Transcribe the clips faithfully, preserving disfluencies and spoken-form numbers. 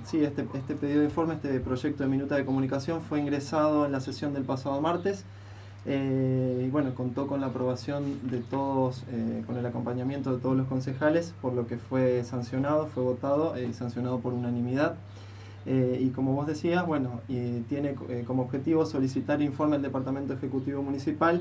sí, este, este pedido de informe, este proyecto de minuta de comunicación fue ingresado en la sesión del pasado martes eh, y bueno, contó con la aprobación de todos, eh, con el acompañamiento de todos los concejales, por lo que fue sancionado, fue votado y eh, sancionado por unanimidad. Eh, y como vos decías, bueno, y tiene eh, como objetivo solicitar informe al Departamento Ejecutivo Municipal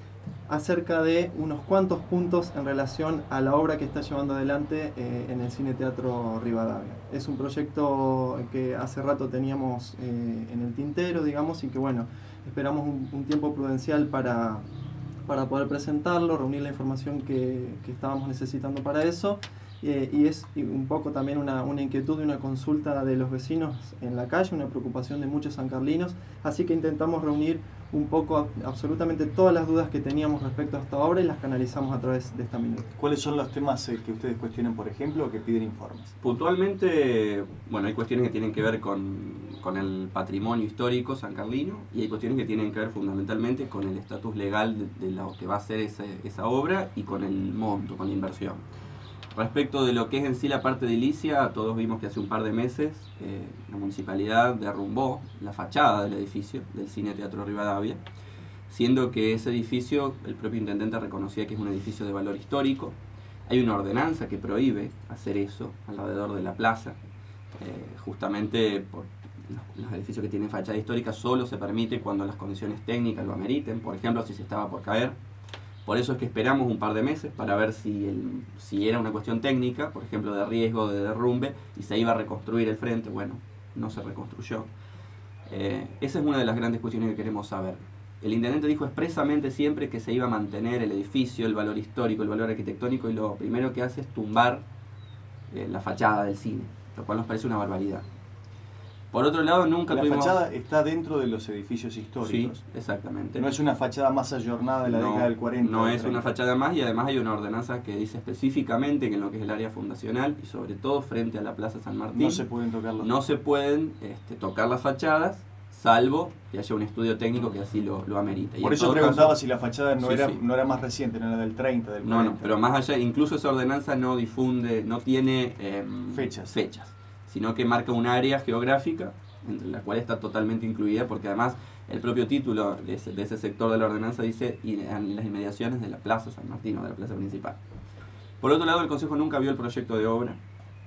acerca de unos cuantos puntos en relación a la obra que está llevando adelante eh, en el Cine Teatro Rivadavia. Es un proyecto que hace rato teníamos eh, en el tintero, digamos, y que bueno, esperamos un, un tiempo prudencial para, para poder presentarlo, reunir la información que, que estábamos necesitando para eso. Eh, y es un poco también una, una inquietud y una consulta de los vecinos en la calle, una preocupación de muchos sancarlinos, así que intentamos reunir un poco absolutamente todas las dudas que teníamos respecto a esta obra y las canalizamos a través de esta minuta. ¿Cuáles son los temas eh, que ustedes cuestionan, por ejemplo, o que piden informes? Puntualmente, bueno, hay cuestiones que tienen que ver con, con el patrimonio histórico sancarlino y hay cuestiones que tienen que ver fundamentalmente con el estatus legal de, de lo que va a ser ese, esa obra y con el monto, con la inversión. Respecto de lo que es en sí la parte edilicia, todos vimos que hace un par de meses eh, la municipalidad derrumbó la fachada del edificio del Cine Teatro Rivadavia, siendo que ese edificio, el propio intendente reconocía que es un edificio de valor histórico. Hay una ordenanza que prohíbe hacer eso alrededor de la plaza, eh, justamente por los, los edificios que tienen fachada histórica solo se permite cuando las condiciones técnicas lo ameriten, por ejemplo si se estaba por caer. Por eso es que esperamos un par de meses para ver si, el, si era una cuestión técnica, por ejemplo de riesgo, de derrumbe, y se iba a reconstruir el frente. Bueno, no se reconstruyó. Eh, esa es una de las grandes cuestiones que queremos saber. El intendente dijo expresamente siempre que se iba a mantener el edificio, el valor histórico, el valor arquitectónico, y lo primero que hace es tumbar eh, la fachada del cine, lo cual nos parece una barbaridad. Por otro lado, nunca la tuvimos... fachada está dentro de los edificios históricos. Sí, exactamente. No es una fachada más ayornada de la no, década del cuarenta. No es una fachada más, y además hay una ordenanza que dice específicamente que en lo que es el área fundacional y sobre todo frente a la Plaza San Martín no se pueden tocar las no se pueden este, tocar las fachadas, salvo que haya un estudio técnico que así lo, lo amerite. Por eso preguntaba caso, si la fachada no, sí, era, sí. no era más reciente, no era del treinta, del cuarenta. No, no, pero más allá, incluso esa ordenanza no difunde, no tiene eh, fechas. fechas, sino que marca un área geográfica entre la cual está totalmente incluida, porque además el propio título de ese, de ese sector de la ordenanza dice en las inmediaciones de la Plaza San Martín, o de la plaza principal. Por otro lado, el Consejo nunca vio el proyecto de obra,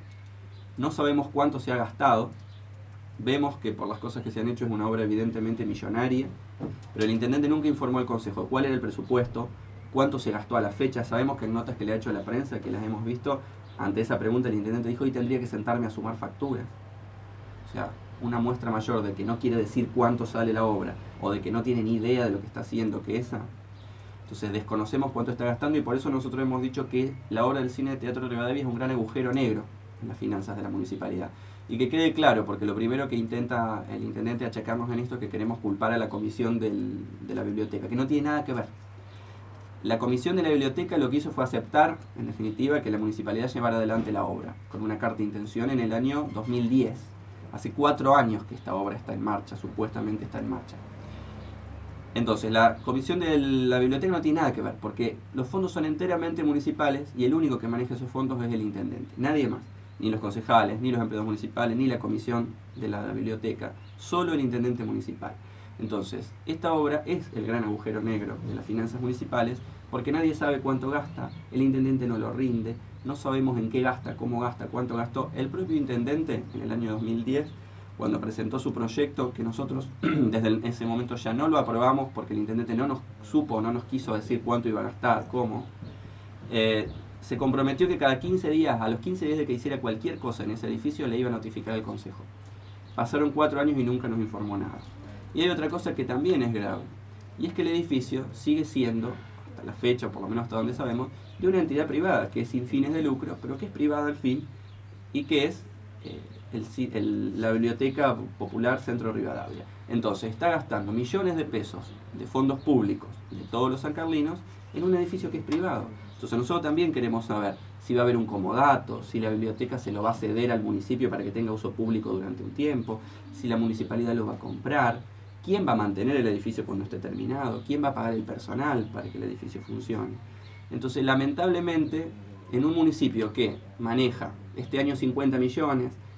no sabemos cuánto se ha gastado, vemos que por las cosas que se han hecho es una obra evidentemente millonaria, pero el intendente nunca informó al Consejo cuál era el presupuesto, cuánto se gastó a la fecha. Sabemos que en notas que le ha hecho la prensa, que las hemos visto, ante esa pregunta el intendente dijo: hoy tendría que sentarme a sumar facturas. O sea, una muestra mayor de que no quiere decir cuánto sale la obra, o de que no tiene ni idea de lo que está haciendo, que esa. Entonces desconocemos cuánto está gastando, y por eso nosotros hemos dicho que la obra del Cine Teatro Rivadavia es un gran agujero negro en las finanzas de la municipalidad. Y que quede claro, porque lo primero que intenta el intendente achacarnos en esto es que queremos culpar a la comisión del, de la biblioteca, que no tiene nada que ver. La comisión de la biblioteca lo que hizo fue aceptar, en definitiva, que la municipalidad llevara adelante la obra, con una carta de intención en el año dos mil diez. Hace cuatro años que esta obra está en marcha, supuestamente está en marcha. Entonces, la comisión de la biblioteca no tiene nada que ver, porque los fondos son enteramente municipales y el único que maneja esos fondos es el intendente, nadie más. Ni los concejales, ni los empleados municipales, ni la comisión de la biblioteca, solo el intendente municipal. Entonces, esta obra es el gran agujero negro de las finanzas municipales, porque nadie sabe cuánto gasta, el intendente no lo rinde, no sabemos en qué gasta, cómo gasta, cuánto gastó. El propio intendente, en el año dos mil diez, cuando presentó su proyecto, que nosotros desde ese momento ya no lo aprobamos, porque el intendente no nos supo, no nos quiso decir cuánto iba a gastar, cómo, eh, se comprometió que cada quince días, a los quince días de que hiciera cualquier cosa en ese edificio, le iba a notificar al Consejo. Pasaron cuatro años y nunca nos informó nada. Y hay otra cosa que también es grave, y es que el edificio sigue siendo, hasta la fecha, por lo menos hasta donde sabemos, de una entidad privada, que es sin fines de lucro, pero que es privada al fin, y que es eh, el, el, la Biblioteca Popular Centro Rivadavia. Entonces está gastando millones de pesos de fondos públicos de todos los sancarlinos en un edificio que es privado. Entonces nosotros también queremos saber si va a haber un comodato, si la biblioteca se lo va a ceder al municipio para que tenga uso público durante un tiempo, si la municipalidad lo va a comprar, quién va a mantener el edificio cuando esté terminado, quién va a pagar el personal para que el edificio funcione. Entonces, lamentablemente, en un municipio que maneja este año cincuenta millones,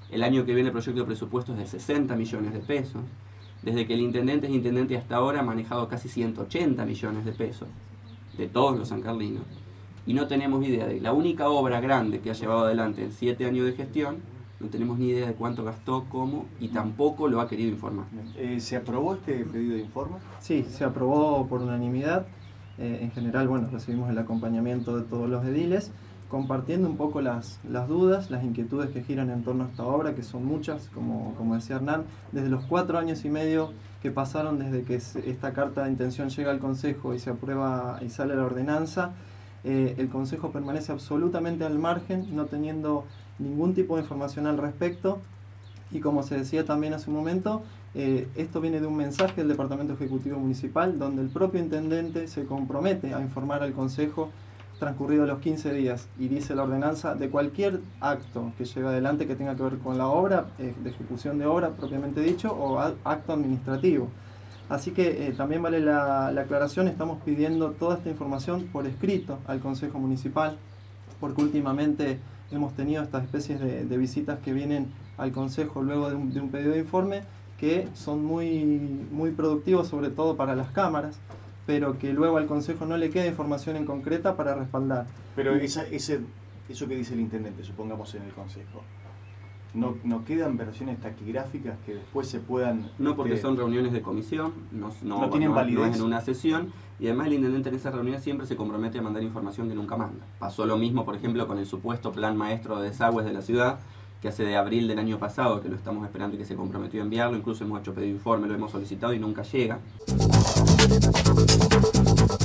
El año que viene el proyecto de presupuesto es de sesenta millones de pesos. Desde que el intendente es intendente hasta ahora ha manejado casi ciento ochenta millones de pesos de todos los sancarlinos. Y no tenemos idea de la única obra grande que ha llevado adelante en siete años de gestión. No tenemos ni idea de cuánto gastó, cómo, y tampoco lo ha querido informar. Eh, ¿Se aprobó este pedido de informe? Sí, se aprobó por unanimidad. Eh, en general, bueno, recibimos el acompañamiento de todos los ediles, compartiendo un poco las, las dudas, las inquietudes que giran en torno a esta obra, que son muchas, como, como decía Hernán, desde los cuatro años y medio que pasaron desde que esta carta de intención llega al Consejo y se aprueba y sale la ordenanza. Eh, el Consejo permanece absolutamente al margen, no teniendo ningún tipo de información al respecto, y como se decía también hace un momento, eh, esto viene de un mensaje del Departamento Ejecutivo Municipal, donde el propio intendente se compromete a informar al Consejo transcurridos los quince días, y dice la ordenanza, de cualquier acto que lleve adelante que tenga que ver con la obra, eh, de ejecución de obra propiamente dicho, o acto administrativo. Así que eh, también vale la, la aclaración, estamos pidiendo toda esta información por escrito al Consejo Municipal, porque últimamente hemos tenido estas especies de, de visitas que vienen al Consejo luego de un, de un pedido de informe, que son muy, muy productivos, sobre todo para las cámaras, pero que luego al Consejo no le queda información en concreta para respaldar. Pero esa, ese, eso que dice el intendente, supongamos en el Consejo, ¿no, no quedan versiones taquigráficas que después se puedan...? No, porque este, son reuniones de comisión, no, no, no tienen no, validez. no es en una sesión, y además el intendente en esas reuniones siempre se compromete a mandar información que nunca manda. Pasó lo mismo, por ejemplo, con el supuesto plan maestro de desagües de la ciudad, que hace de abril del año pasado, que lo estamos esperando y que se comprometió a enviarlo, incluso hemos hecho pedido de informe, lo hemos solicitado y nunca llega.